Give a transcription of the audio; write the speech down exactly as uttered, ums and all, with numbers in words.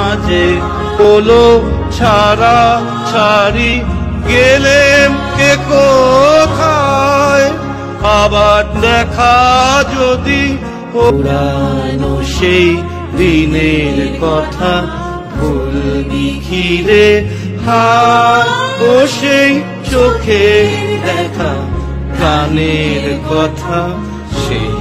মাঝে হলো ছাড়া ছাড়ি, গেলেম কে কোথায়, আবার দেখা যদি পুরানো সেই দিনের কথা ভুলবি ঘিরে হার, ও সেই চোখে দেখা গানের কথা, সেই